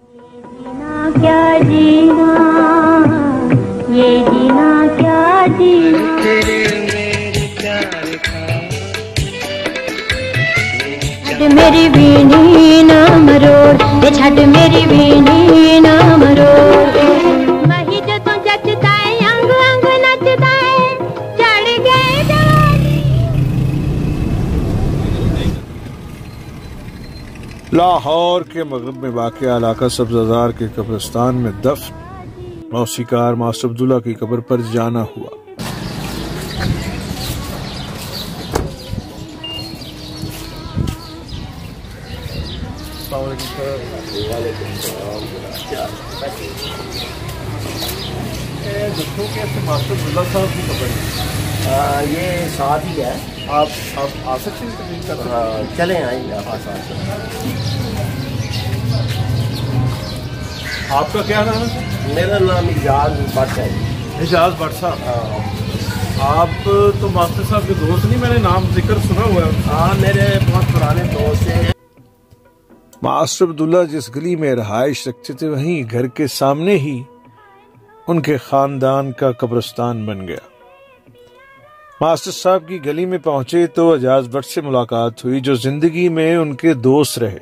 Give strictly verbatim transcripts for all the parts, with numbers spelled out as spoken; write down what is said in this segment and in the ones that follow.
क्या जीना, ये जीना क्या जीना, तेरे मेरे प्यार का छड़ मेरी बीनी ना मरोड़, छड़ मेरी बीनी ना मरोड़। वही जो तू जचता है अंग अंग नचता है, चढ़ गए जवानी। लाहौर के मगरब में वाक़या इलाका सब्ज़ाज़ार के कब्रिस्तान में दफन मौसीकार मास्टर अब्दुल्ला की कब्र पर जाना हुआ। मास्टर अब्दुल्ला साहब की कब्र ये साथ ही है। आप आप आ सकते हैं? चले आएंगे आप साथ। आपका क्या नाम है? मेरा नाम इजाज भट्ट है। इजाज भट्ट साहब, आप तो मास्टर साहब के दोस्त नहीं? मैंने नाम जिक्र सुना हुआ है। हाँ, मेरे बहुत पुराने दोस्त हैं। मास्टर अब्दुल्ला जिस गली में रहाइश रखते थे, वहीं घर के सामने ही उनके खानदान का कब्रिस्तान बन गया। मास्टर साहब की गली में पहुंचे तो एजाज भट्ट से मुलाकात हुई, जो जिंदगी में उनके दोस्त रहे।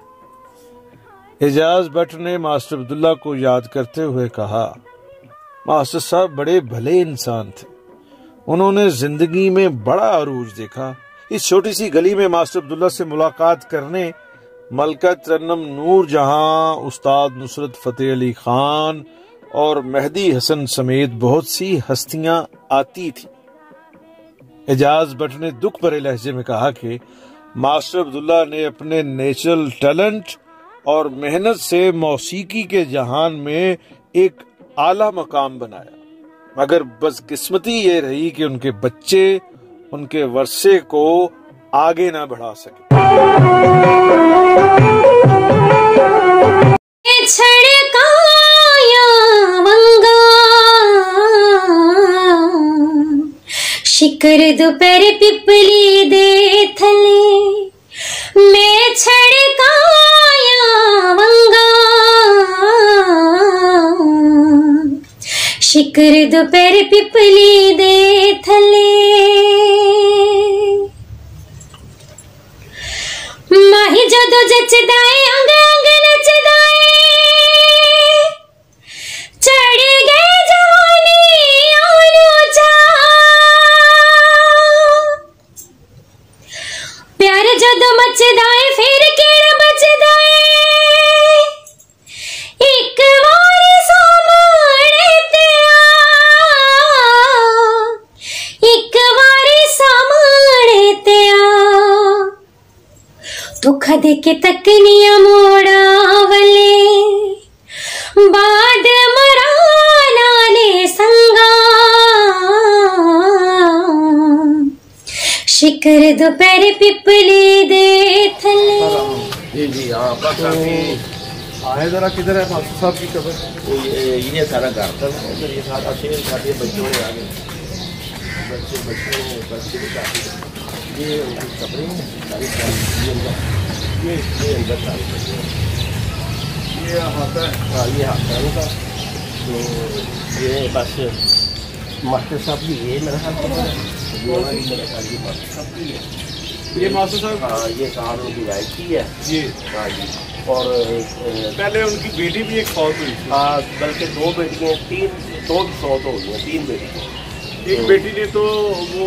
एजाज भट्ट ने मास्टर अब्दुल्ला को याद करते हुए कहा, मास्टर साहब बड़े भले इंसान थे, उन्होंने जिंदगी में बड़ा अरूज देखा। इस छोटी सी गली में मास्टर अब्दुल्ला से मुलाकात करने मलका तरन्नुम नूर जहां, उस्ताद नुसरत फतेह अली खान और मेहदी हसन समेत बहुत सी हस्तियां आती थी। एजाज भट्ट ने दुख भरे लहजे में कहा कि मास्टर अब्दुल्ला ने अपने नेचुरल टैलेंट और मेहनत से मौसीकी के जहान में एक आला मकाम बनाया, मगर बदकिस्मती ये रही कि उनके बच्चे उनके वर्षे को आगे ना बढ़ा सके। शिकर दोपहर पिपली दे थले, मैं छड़काया वंगा। शिकर दोपहर पिपली दे थले, माही जदों जचदा है अंग अंग नचदा है, चढ़ गए जवानी ओनू चा। प्यार जदों मचदा है फिर केड़ा बचदा है, एक वारी सामने ते आ, एक वारी सामने ते आ। धोखा दे के तकनिया मोड़ा वले, बाद मराना ने संगा। शिकर दोपहर पिपली दे थले। जी जी हाँ, तो आए जरा, किधर है मास्टर साहब की कब्र? ये ये सारा घर था, ये सारा शेर खाते बच्चों ने आगे, बच्चे बच्चे बच्चे भी काफी, ये उनकी कब्रें हैं सारी सारी, ये ये अंदर सारी बच्चे, ये हाथा है। हाँ ये हाथा है उनका। तो ये बस मास्टर साहब की ये मेरा ख्याल मेरा ख्याल ये मास्टर साहब की है। ये मास्टर साहब, हाँ ये कार उनकी वाइफ की है जी। हाँ जी। और पहले उनकी बेटी भी एक फौत हुई थी। हाँ, बल्कि दो बेटियाँ, तीन दो फौत हो गई, तीन बेटी। एक बेटी ने तो वो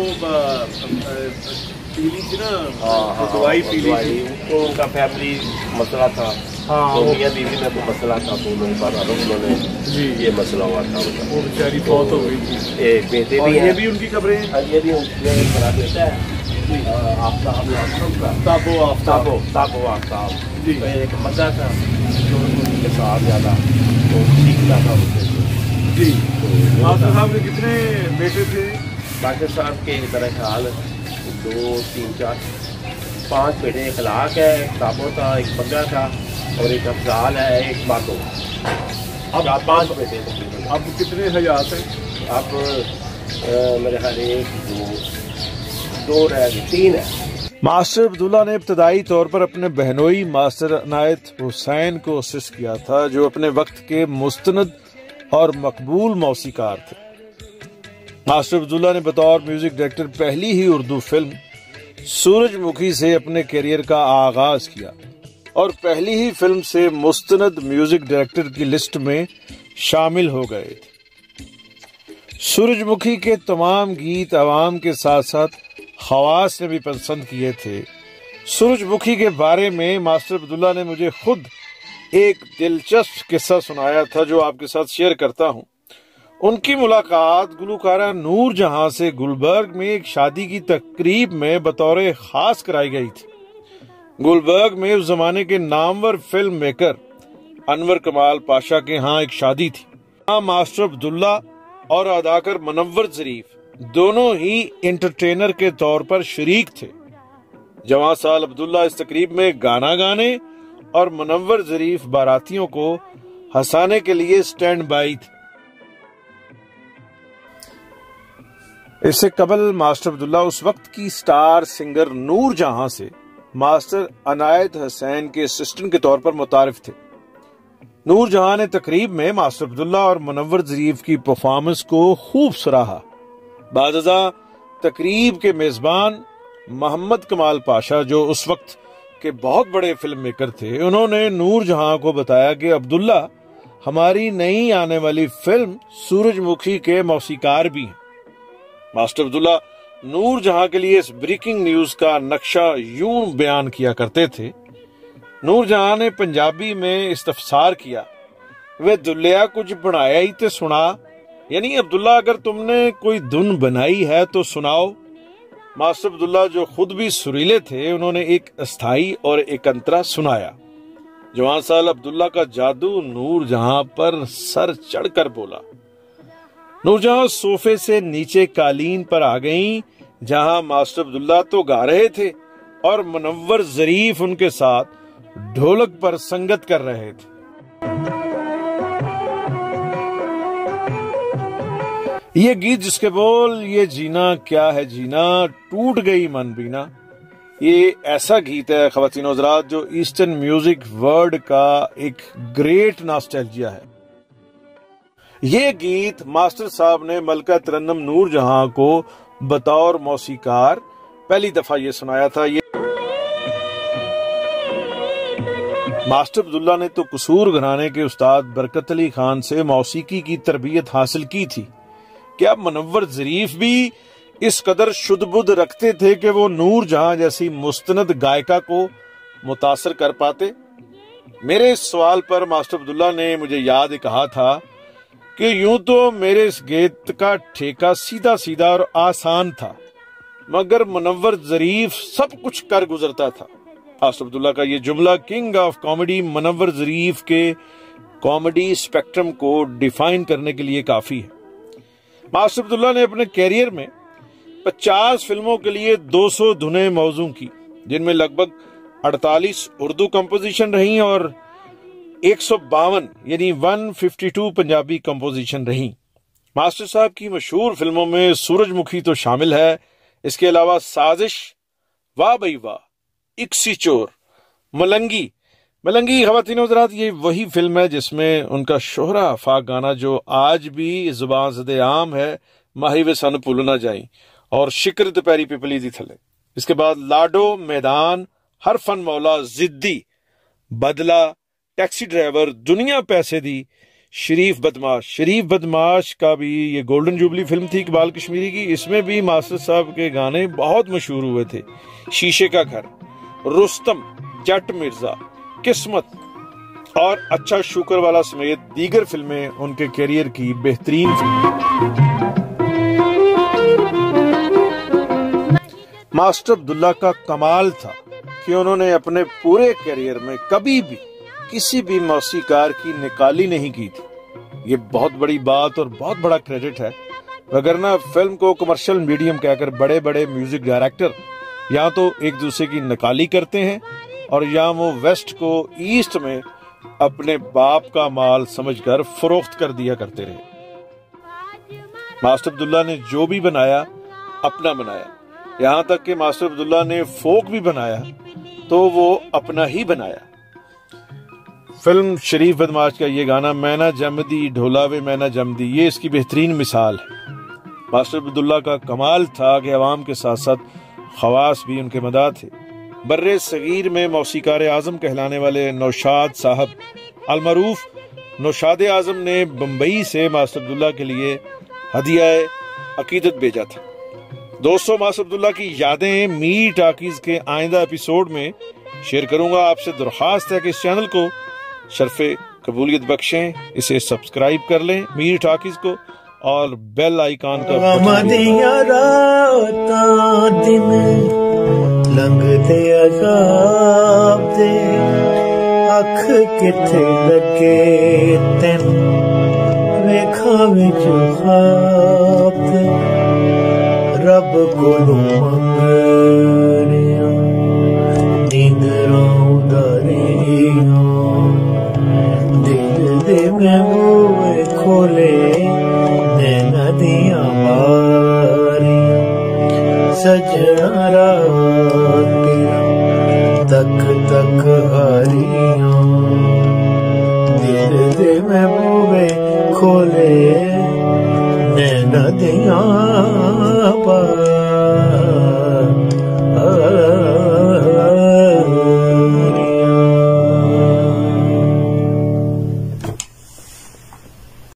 पीली थी ना, हाँ, दवाई पीली थी, तो उनका फैमिली मसला था। हाँ, तो मियाँ बीवी में तो मसला था, तो उन्होंने बाद उन्होंने जी ये मसला हुआ था उनका। वो बेचारी फौत हो गई थी। एक बेटे और भी ये भी उनकी कब्रें हैं। ये भी बड़ा बेटा है आफ्ताब, ताबो आफ्ताब ताबो आफ्ताब जी। एक मजा था जो उनके साथ ज़्यादा तो सीखना था उससे जी। मास्टर साहब के कितने बेटे थे? मास्टर साहब के तरह ख्याल दो तीन चार पांच बेटे, एक लाख है, एक ताबो था, एक बग्गा था और एक अफजाल है, एक बातो। अब पाँच बेटे थे। अब कितने हयात हैं? अब मेरे ख्याल एक दो दो रह गए, तीन है। मास्टर अब्दुल्ला ने इब्तदाई तौर पर अपने बहनोई मास्टर अनायत हुसैन को असिस्ट किया था, जो अपने वक्त के मुस्तनद और मकबूल मौसीकार थे। मास्टर अब्दुल्ला ने बतौर म्यूजिक डायरेक्टर पहली ही उर्दू फिल्म सूरजमुखी से अपने करियर का आगाज किया और पहली ही फिल्म से मुस्तनद म्यूजिक डायरेक्टर की लिस्ट में शामिल हो गए थे। सूरजमुखी के तमाम गीत आवाम के साथ साथ खवास ने भी पसंद किए थे। सूरजमुखी के बारे में मास्टर अब्दुल्ला ने मुझे खुद एक दिलचस्प किस्सा सुनाया था, जो आपके साथ शेयर करता हूं। उनकी मुलाकात गुलकारा नूर जहां से गुलबर्ग में एक शादी की तकरीब में बतौर खास कराई गई थी। गुलबर्ग में उस जमाने के नामवर फिल्म मेकर अनवर कमाल पाशा के यहाँ एक शादी थी। हाँ, मास्टर अब्दुल्ला और अदाकार मुनव्वर जरीफ दोनों ही एंटरटेनर के तौर पर शरीक थे। जवां साल अब्दुल्ला इस तकरीब में गाना गाने और मुनव्वर जरीफ बारातियों को हंसाने के लिए स्टैंड बाई थे। इससे कबल मास्टर अब्दुल्ला उस वक्त की स्टार सिंगर नूर जहां से मास्टर अनायत हुसैन के असिस्टेंट के तौर पर मुतारिफ थे। नूर जहां ने तकरीब में मास्टर अब्दुल्ला और मुनव्वर जरीफ की परफॉर्मेंस को खूब सराहा। बाज़ा तकरीब के मेजबान मोहम्मद कमाल पाशा, जो उस वक्त के बहुत बड़े फिल्म मेकर थे, उन्होंने नूर जहां को बताया कि अब्दुल्ला हमारी नई आने वाली फिल्म सूरजमुखी के मौसीकार भी हैं। मास्टर अब्दुल्ला नूर जहां के लिए इस ब्रेकिंग न्यूज का नक्शा यूं बयान किया करते थे। नूर जहां ने पंजाबी में इस्तफसार किया, वे दुल्लिया कुछ बनाया ही तो सुना, यानी अब्दुल्ला अगर तुमने कोई धुन बनाई है तो सुनाओ। मास्टर अब्दुल्ला, जो खुद भी सुरीले थे, उन्होंने एक अस्थाई और एक अंतरा सुनाया। जवान साल अब्दुल्ला का जादू नूर जहां पर सर चढ़कर बोला। नूर जहां सोफे से नीचे कालीन पर आ गईं, जहां मास्टर अब्दुल्ला तो गा रहे थे और मुनव्वर जरीफ उनके साथ ढोलक पर संगत कर रहे थे। ये गीत जिसके बोल ये जीना क्या है जीना, टूट गई मन बीना, ये ऐसा गीत है ख़वातीन हज़रात जो ईस्टर्न म्यूजिक वर्ल्ड का एक ग्रेट नॉस्टैल्जिया है। ये गीत मास्टर साहब ने मलका तरन्नुम नूर जहां को बतौर मौसीकार पहली दफा ये सुनाया था। ये मास्टर अब्दुल्ला ने तो कसूर घराने के उस्ताद बरकत अली खान से मौसीकी की तरबियत हासिल की थी। क्या मुनव्वर जरीफ भी इस कदर शुद्ध बुद्ध रखते थे कि वो नूर जहां जैसी मुस्तनद गायिका को मुतासर कर पाते? मेरे इस सवाल पर मास्टर अब्दुल्ला ने मुझे याद कहा था कि यूं तो मेरे इस गीत का ठेका सीधा सीधा और आसान था, मगर मुनव्वर जरीफ सब कुछ कर गुजरता था। मास्टर अब्दुल्ला का ये जुमला king of comedy Munawwar Zarif के कॉमेडी स्पेक्ट्रम को डिफाइन करने के लिए काफी है। मास्टर अब्दुल्ला ने अपने कैरियर में पचास फिल्मों के लिए दो सौ धुनें मौजू की, जिनमें लगभग अड़तालीस उर्दू कंपोजिशन रही और एक सौ बावन यानी एक सौ बावन पंजाबी कंपोजिशन रही। मास्टर साहब की मशहूर फिल्मों में सूरजमुखी तो शामिल है, इसके अलावा साजिश, वाह बई वाह, इक्सी चोर, मलंगी। मलंगी ख़वातीन हज़रात ये वही फिल्म है जिसमें उनका शोहरा आफाक गाना, जो आज भी जुबान ज़दे आम है, माही वे सन भुल ना जाई और शिकर दोपहरी पिपली दी थले। इसके बाद लाडो, मैदान, हर फन मौला, जिद्दी, बदला, टैक्सी ड्राइवर, दुनिया पैसे दी, शरीफ बदमाश। शरीफ बदमाश का भी ये गोल्डन जुबली फिल्म थी इकबाल कश्मीरी की। इसमें भी मास्टर साहब के गाने बहुत मशहूर हुए थे। शीशे का घर, रुस्तम, जट मिर्जा, किस्मत और अच्छा शुक्र वाला समेत दीगर फिल्में उनके करियर की बेहतरीन फिल्में। मास्टर अब्दुल्ला का कमाल था कि उन्होंने अपने पूरे करियर में कभी भी किसी भी मौसीकार की निकाली नहीं की थी। ये बहुत बड़ी बात और बहुत बड़ा क्रेडिट है, वगरना फिल्म को कमर्शियल मीडियम कहकर बड़े बड़े म्यूजिक डायरेक्टर या तो एक दूसरे की निकाली करते हैं और या वो वेस्ट को ईस्ट में अपने बाप का माल समझकर फरोख्त कर दिया करते रहे। मास्टर अब्दुल्ला ने जो भी बनाया अपना बनाया। यहाँ तक कि मास्टर अब्दुल्ला ने फोक भी बनाया तो वो अपना ही बनाया। फिल्म शरीफ बदमाश का ये गाना मैना जमदी ढोलावे मैना जमदी, ये इसकी बेहतरीन मिसाल है। मास्टर अब्दुल्ला का कमाल था कि अवाम के साथ साथ खवास भी उनके मदाद थे। बर्रे सगीर में मौसीकार आजम कहलाने वाले नौशाद साहब अलमरूफ नौशाद आजम ने बम्बई से मास्टर अब्दुल्ला के लिए हदिया अकीदत भेजा था। दोस्तों, मास्टर अब्दुल्ला की यादें मीर टाकीज के आइंदा एपिसोड में शेयर करूंगा। आपसे दरख्वास्त है कि इस चैनल को शर्फे कबूलियत बख्शें, इसे सब्सक्राइब कर लें मीर टाकीज को, और बेल आइकॉन का दिन लंघते अजाब दे अख किथे लगे तेन वेखा विच ख्वाब दे रब कोलों मंगनिया नींदरां उदारियां दिल दे मैं मुँह खोले नैना दियां बारियां सजना रात तेरा तक तक हारियां दिल दे मैं मुँह खोले नैना दियां